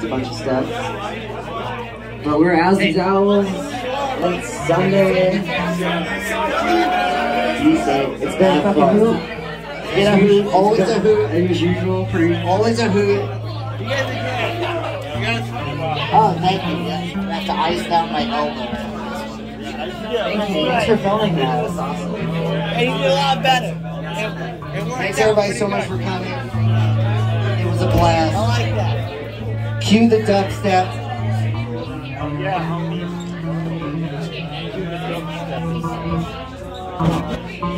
a bunch of stuff. But we're Owsley's Owls. It's Sunday. It's been a fucking hoot. Get a hoot. Always a hoot. As usual, always a hoot. Oh, thank you. Yes. I have to ice down my elbow. Thanks for filming that. That's awesome. And you did a lot better. Thanks everybody so much for coming. It was a blast. I like that. Cue the dubstep. Yeah, homie.